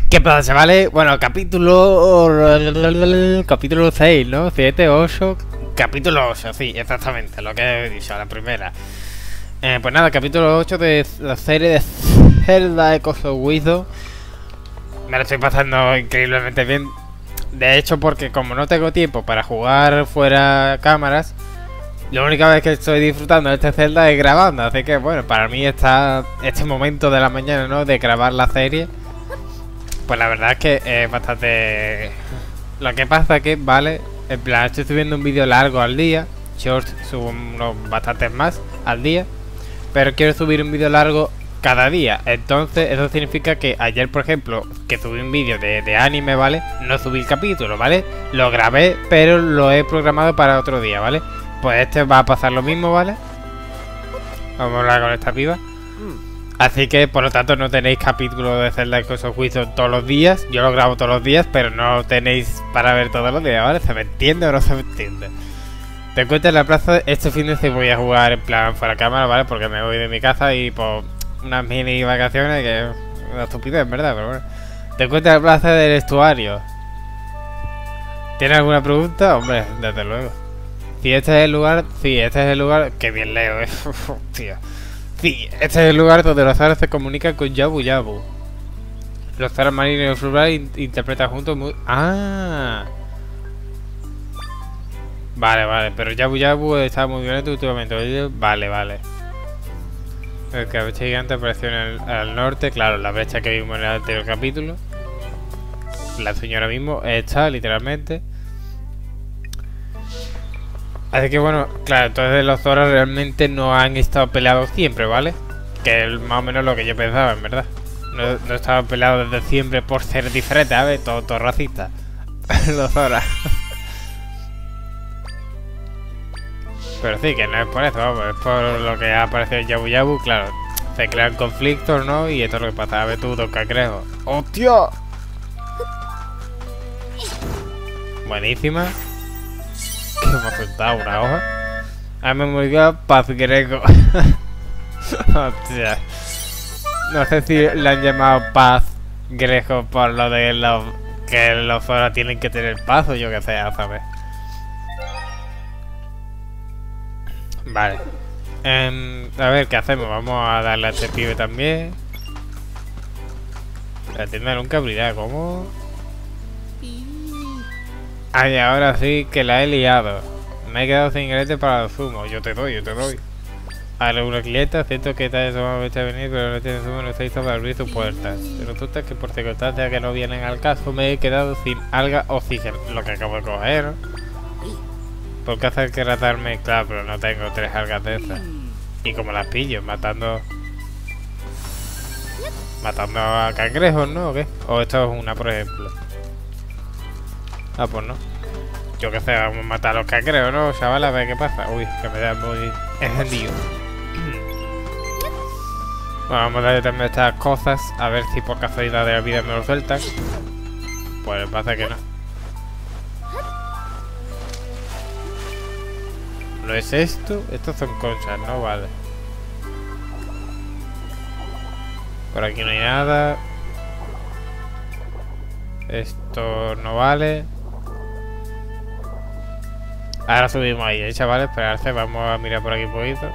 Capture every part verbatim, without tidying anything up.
¿Qué pasa, chavales? Bueno, capítulo... Capítulo seis, ¿no? siete, ocho... Capítulo ocho, sí, exactamente, lo que he dicho, la primera. Eh, pues nada, capítulo ocho de la serie de Zelda Echoes of Wisdom. Me lo estoy pasando increíblemente bien. De hecho, porque como no tengo tiempo para jugar fuera cámaras, la única vez que estoy disfrutando de este Zelda es grabando. Así que bueno, para mí está este momento de la mañana, ¿no? De grabar la serie. Pues la verdad es que es bastante... Lo que pasa es que, vale, en plan, estoy subiendo un vídeo largo al día. Shorts subo unos bastantes más al día. Pero quiero subir un vídeo largo cada día. Entonces eso significa que ayer, por ejemplo, que subí un vídeo de, de anime, ¿vale? No subí el capítulo, ¿vale? Lo grabé, pero lo he programado para otro día, ¿vale? Pues este va a pasar lo mismo, ¿vale? Vamos a hablar con esta piba. Así que, por lo tanto, no tenéis capítulo de Zelda Echoes of Wisdom todos los días. Yo lo grabo todos los días, pero no tenéis para ver todos los días, ¿vale? ¿Se me entiende o no se me entiende? Te encuentro en la plaza. Este fin de semana voy a jugar en plan fuera cámara, ¿vale? Porque me voy de mi casa y por unas mini vacaciones, que es una estupidez, ¿verdad? Pero bueno. Te encuentro en la plaza del estuario. ¿Tienes alguna pregunta? Hombre, desde luego. Si este es el lugar... Sí, este es el lugar... Qué bien leo, eh. Tío. Sí, este es el lugar donde los Zora se comunican con Yabu Yabu. Los Zora marinos y el floral in interpretan juntos muy... ¡Ah! Vale, vale, pero Yabu Yabu está muy violento últimamente. Vale, vale. El cabeza gigante apareció en el, al norte. Claro, la brecha que vimos en el anterior capítulo. La señora mismo está, literalmente. Así que bueno, claro, entonces los Zora realmente no han estado peleados siempre, ¿vale? Que es más o menos lo que yo pensaba, en verdad. No, no estaban peleados desde siempre por ser diferentes, ¿sabes? Todo, todo racista. Los Zora. Pero sí, que no es por eso, vamos, es por lo que ha aparecido Yabu Yabu, claro. Se crean conflictos, ¿no? Y esto es lo que pasa. A ver tú, dos cangrejos. ¡Hostia! Buenísima. Que hemos soltado una hoja. A memoria Paz Greco. Hostia. No sé si le han llamado Paz Greco por lo de los que los Zora tienen que tener paz o yo que sé, a saber. Vale. Um, a ver, ¿qué hacemos? Vamos a darle a este pibe también. La tienda nunca abrirá, ¿cómo? Ay, ahora sí que la he liado. Me he quedado sin ingredientes para los zumos. Yo te doy, yo te doy. A una clienta, siento que te hayas a venir, pero no tienes zumo, no está listo para abrir tus puertas. Pero resulta que por circunstancias que no vienen al caso, me he quedado sin alga oxígeno. Lo que acabo de coger, ¿no? ¿Por qué hacer que ratarme? Claro, pero no tengo tres algas de esas. Y como las pillo, matando... Matando a cangrejos, ¿no? ¿O qué? O esto es una, por ejemplo. Ah, pues no. Yo qué sé, vamos a matar a los cangrejos, ¿no? Chaval, a ver qué pasa. Uy, que me da muy encendido. Bueno, vamos a darle también estas cosas. A ver si por casualidad de la vida me lo sueltan. Pues pasa que no. ¿No es esto? Estos son conchas, ¿no? Vale. Por aquí no hay nada. Esto no vale. Ahora subimos ahí, ¿eh, chavales? Esperarse, vamos a mirar por aquí un poquito.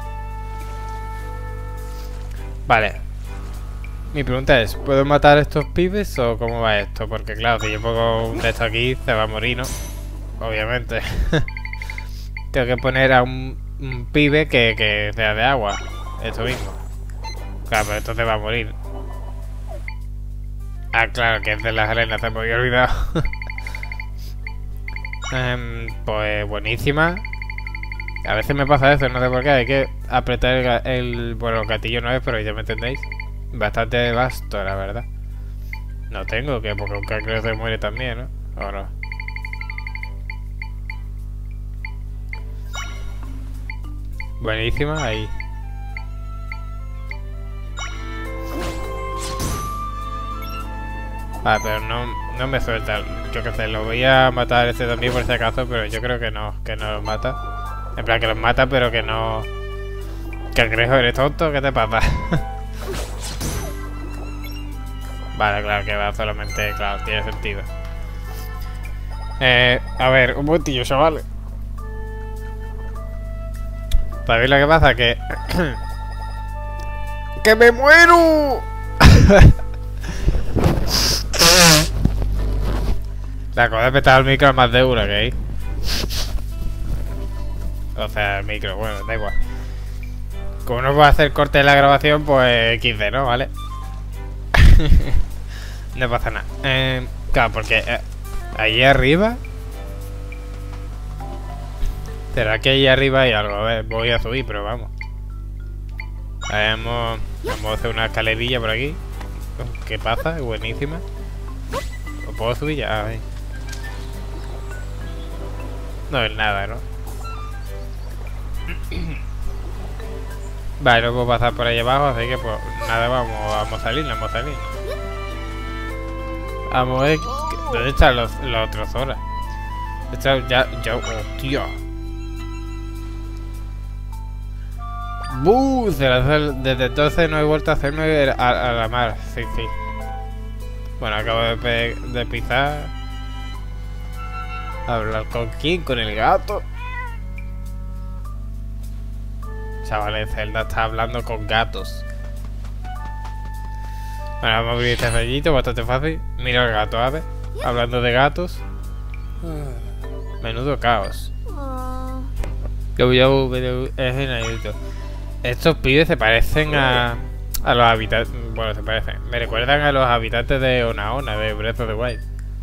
Vale. Mi pregunta es, ¿puedo matar a estos pibes o cómo va esto? Porque claro, si yo pongo un de estos aquí, se va a morir, ¿no? Obviamente. Tengo que poner a un, un pibe que, que sea de agua. Esto mismo. Claro, pero esto se va a morir. Ah, claro, que es de las arenas, se me había olvidado. um, pues buenísima. A veces me pasa eso, no sé por qué. Hay que apretar el, el bueno, el gatillo no es, pero ya me entendéis. Bastante vasto, la verdad. No tengo que, porque un cangrejo se muere también, ¿no? ¿O no? Buenísima, ahí. Ah, pero no, no me suelta. Yo qué sé, lo voy a matar este también por si acaso, pero yo creo que no, que no los mata. En plan, que los mata, pero que no... Cangrejo, ¿eres tonto? ¿Qué te pasa? Vale, claro, que va solamente... Claro, tiene sentido. Eh, a ver, un momentillo, chavales. Para ver lo que pasa, que... ¡Que me muero! Le acabo de petar el micro más de una, que hay. O sea, el micro, bueno, da igual. Como no puedo hacer corte de la grabación, pues equis de, ¿no? ¿Vale? No pasa nada. Eh, claro, porque eh, ahí arriba... ¿Será que ahí arriba hay algo? A ver, voy a subir, pero vamos. A ver, vamos, vamos a hacer una escalerilla por aquí. ¿Qué pasa? Buenísima. ¿Lo puedo subir ya? A ver. No es nada, ¿no? Vale, no puedo pasar por ahí abajo, así que pues nada, vamos, vamos a salir, vamos a salir. Vamos a ver, ¿dónde están los, los otros horas? Esto ya, ya, hostia. ¡Buh! Desde entonces no he vuelto a hacerme a, a la mar, sí, sí. Bueno, acabo de, pe de pisar. ¿Hablar con quién? ¿Con el gato? Chavales, Zelda está hablando con gatos. Bueno, vamos a abrir este sellito, bastante fácil. Mira el gato, a ver. Hablando de gatos. Menudo caos. Yo, yo, yo, es enanito. Estos pibes se parecen a... A los habitantes... Bueno, se parecen. Me recuerdan a los habitantes de Onaona, de Breath of the Wild.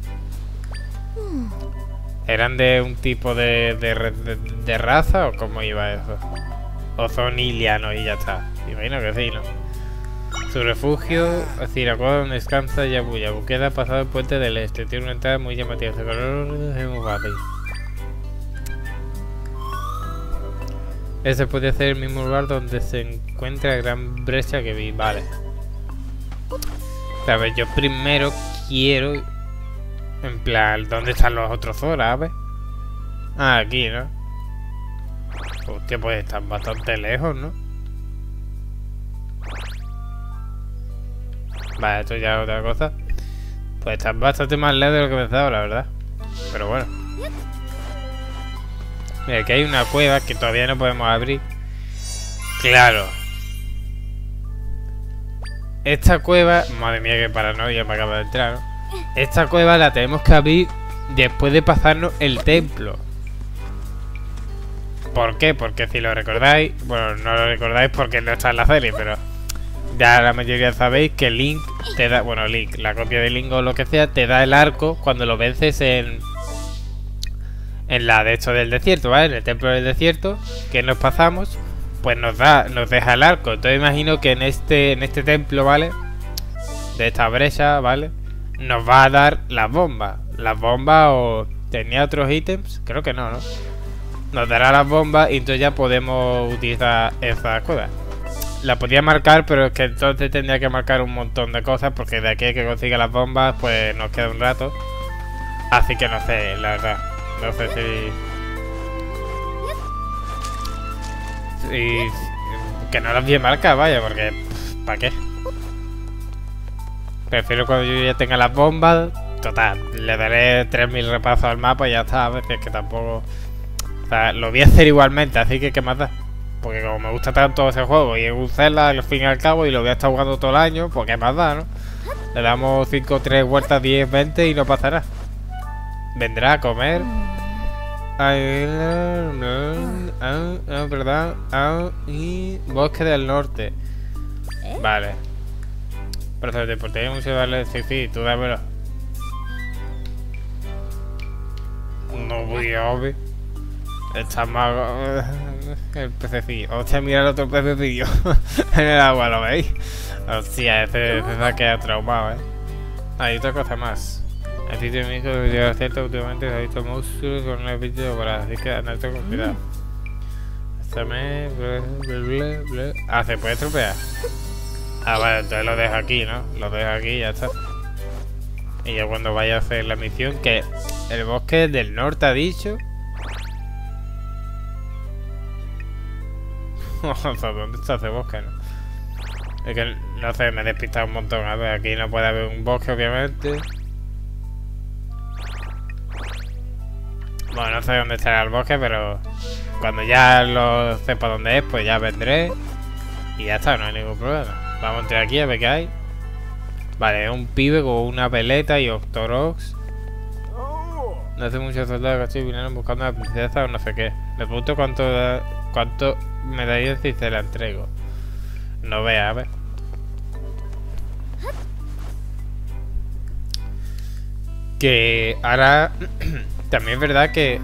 ¿Eran de un tipo de, de, de, de raza o cómo iba eso? O son ilianos y ya está. Imagino que sí, ¿no? Su refugio, Ciracoa, donde descansa Yabu. Yabu queda pasado el puente del este. Tiene una entrada muy llamativa. Ese color es muy fácil. Ese puede ser el mismo lugar donde se encuentra la gran brecha que vi. Vale. A ver, yo primero quiero... En plan, ¿dónde están los otros Zora? A ver. Ah, aquí, ¿no? Hostia, pues están bastante lejos, ¿no? Vale, esto ya es otra cosa. Pues están bastante más lejos de lo que pensaba, la verdad. Pero bueno. Mira, aquí hay una cueva que todavía no podemos abrir. Claro. Esta cueva... Madre mía, qué paranoia me acaba de entrar, ¿no? Esta cueva la tenemos que abrir después de pasarnos el templo. ¿Por qué? Porque si lo recordáis... Bueno, no lo recordáis porque no está en la serie, pero... Ya la mayoría sabéis que Link te da... Bueno, Link, la copia de Link o lo que sea, te da el arco cuando lo vences en... En la de hecho del desierto, ¿vale? En el templo del desierto, que nos pasamos, pues nos da, nos deja el arco. Entonces imagino que en este, en este templo, ¿vale? De esta brecha, ¿vale? Nos va a dar las bombas. Las bombas o... ¿Tenía otros ítems? Creo que no, ¿no? Nos dará las bombas y entonces ya podemos utilizar esa cueva. La podía marcar, pero es que entonces tendría que marcar un montón de cosas, porque de aquí a que consiga las bombas, pues nos queda un rato. Así que no sé, la verdad. No sé si... si... Que no las bien marcadas, vaya, porque... ¿Para qué? Prefiero cuando yo ya tenga las bombas. Total, le daré tres mil repasos al mapa y ya está. A veces que tampoco... O sea, lo voy a hacer igualmente, así que ¿qué más da? Porque como me gusta tanto ese juego y es un Zelda al fin y al cabo y lo voy a estar jugando todo el año, pues ¿qué más da, no? Le damos cinco, tres vueltas, diez, veinte y no pasará. Vendrá a comer. Ay, ah, ah, ¿verdad? Ah, y Bosque del Norte. Vale. Pero te importaría mucho darle... Sí, sí, tú dámelo. No voy a ver. Está más... El pececillo. Hostia, mira el otro pececillo. En el agua, ¿lo veis? Hostia, ese, ese se ha quedado traumado, ¿eh? Hay otra cosa más. El sitio de mi hijo de cierto últimamente se ha visto monstruos con el vídeo por así que andad con cuidado. Házame... Ah, ¿se puede tropear? Ah, vale, entonces lo dejo aquí, ¿no? Lo dejo aquí y ya está. Y ya cuando vaya a hacer la misión, que el bosque del norte ha dicho... O sea, ¿dónde está ese bosque, no? Es que, no sé, me he despistado un montón. A ver, aquí no puede haber un bosque, obviamente. Bueno, no sé dónde estará el bosque, pero cuando ya lo sepa dónde es, pues ya vendré. Y ya está, no hay ningún problema. Vamos a entrar aquí a ver qué hay. Vale, un pibe con una veleta y Octorox. No hace muchos soldados que vinieron buscando a la princesa o no sé qué. Me pregunto cuánto, cuánto me daría si se la entrego. No vea, a ver. Que ahora también es verdad que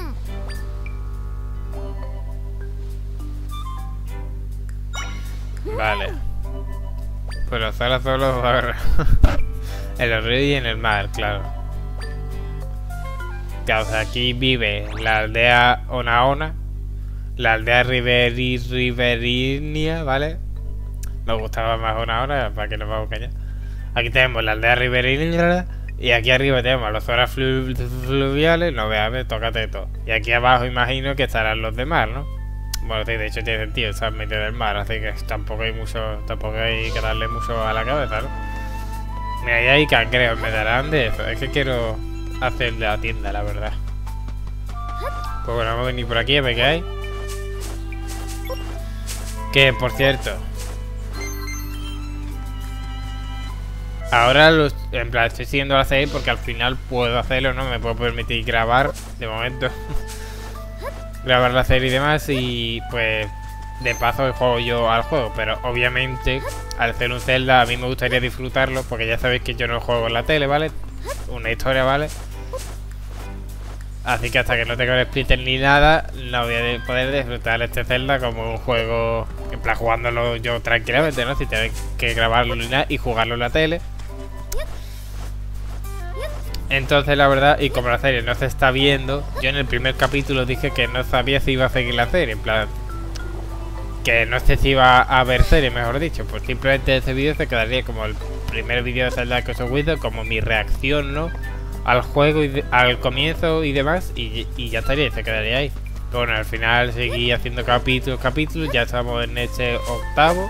vale. Pues los alas solo en los ríos y en el mar, claro. Claro, o sea, aquí vive la aldea Onaona, la aldea Riveri Riverinia, ¿vale? Me gustaba más Onaona, para que no me haga callar. Aquí tenemos la aldea Riverinia. Y aquí arriba tenemos los zonas flu fluviales. No veas, ver, tócate todo. Y aquí abajo imagino que estarán los de mar, ¿no? Bueno, sí, de hecho tiene sentido, está en medio del mar, así que tampoco hay mucho, tampoco hay que darle mucho a la cabeza, ¿no? Mira, ahí hay cangrejos, me darán de eso. Es que quiero hacer de la tienda, la verdad. Pues bueno, vamos a venir por aquí a ver qué hay. Que, por cierto, ahora los, en plan, estoy siguiendo la serie porque al final puedo hacerlo, ¿no? Me puedo permitir grabar, de momento. Grabar la serie y demás y pues de paso juego yo al juego. Pero obviamente al ser un Zelda a mí me gustaría disfrutarlo porque ya sabéis que yo no juego en la tele, ¿vale? Una historia, ¿vale? Así que hasta que no tenga el splitter ni nada no voy a poder disfrutar este Zelda como un juego, en plan jugándolo yo tranquilamente, ¿no? Si tengo que grabarlo y jugarlo en la tele. Entonces la verdad, y como la serie no se está viendo, yo en el primer capítulo dije que no sabía si iba a seguir la serie, en plan que no sé si iba a ver serie, mejor dicho. Pues simplemente ese vídeo se quedaría como el primer vídeo de Zelda Cross of Wisdom, como mi reacción, ¿no? Al juego, y de, al comienzo y demás, y, y ya estaría, se quedaría ahí. Pero bueno, al final seguí haciendo capítulos, capítulos, ya estamos en este octavo.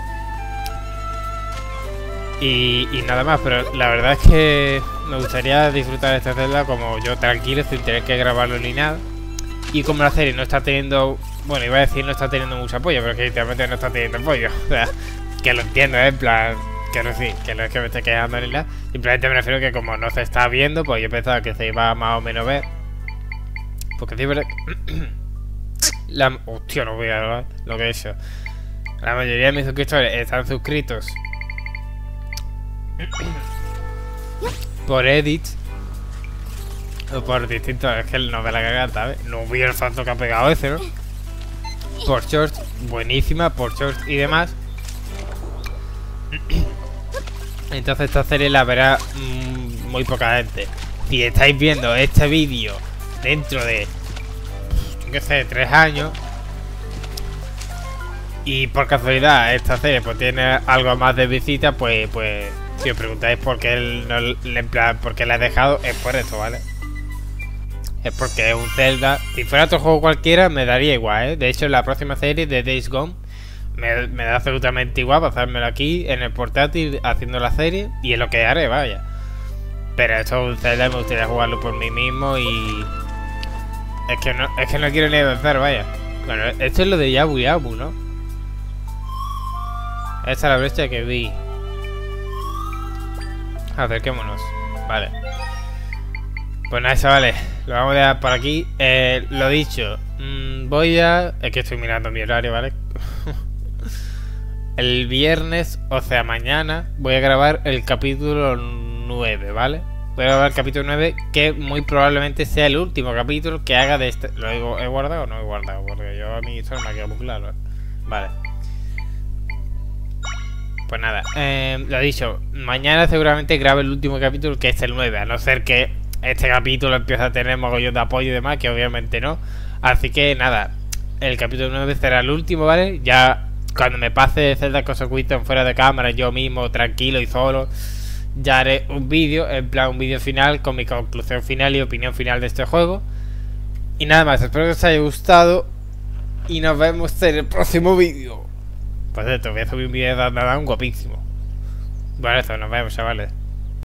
Y, y nada más, pero la verdad es que me gustaría disfrutar esta Zelda como yo tranquilo, sin tener que grabarlo ni nada. Y como la serie no está teniendo, bueno, iba a decir no está teniendo mucho apoyo, pero que literalmente no está teniendo apoyo. O sea, que lo entiendo, ¿eh? En plan, que no, sí, que no es que me esté quejando ni nada. Simplemente me refiero que como no se está viendo, pues yo pensaba que se iba más o menos a ver. Porque sí, verdad. La... Hostia, no voy a hablar lo que he hecho. La mayoría de mis suscriptores están suscritos por edits o por distintos, es que no me la cagada, ¿sabes? No vi el salto que ha pegado ese, ¿no? Por shorts, buenísima, por shorts y demás. Entonces esta serie la verá mmm, muy poca gente. Si estáis viendo este vídeo dentro de, yo qué sé, tres años y por casualidad esta serie pues tiene algo más de visita, pues pues si os preguntáis por qué él no, en plan, por qué la he dejado, es por eso, ¿vale? Es porque es un Zelda. Si fuera otro juego cualquiera me daría igual, ¿eh? De hecho, en la próxima serie de Days Gone me, me da absolutamente igual pasármelo aquí en el portátil haciendo la serie y es lo que haré, vaya. Pero esto es un Zelda y me gustaría jugarlo por mí mismo y es que no, es que no quiero ni avanzar, vaya. Bueno, esto es lo de Yabu Yabu, ¿no? Esta es la brecha que vi. Acerquémonos. Vale. Pues nada, chavales, lo vamos a dejar por aquí. Eh, lo dicho, mmm, voy a... Es que estoy mirando mi horario, ¿vale? El viernes, o sea, mañana, voy a grabar el capítulo nueve, ¿vale? Voy a grabar el capítulo nueve, que muy probablemente sea el último capítulo que haga de este... ¿Lo he, he guardado o no he guardado? Porque yo a mí eso no me ha quedado muy claro, ¿eh? Vale. Pues nada, eh, lo dicho, mañana seguramente grabe el último capítulo, que es el nueve, a no ser que este capítulo empiece a tener mogollón de apoyo y demás, que obviamente no. Así que nada, el capítulo nueve será el último, ¿vale? Ya cuando me pase Zelda Cross of Wisdom fuera de cámara, yo mismo, tranquilo y solo, ya haré un vídeo, en plan un vídeo final con mi conclusión final y opinión final de este juego. Y nada más, espero que os haya gustado y nos vemos en el próximo vídeo. Por cierto, voy a subir un vídeo de Dandadan guapísimo. Bueno, eso, nos vemos, chavales.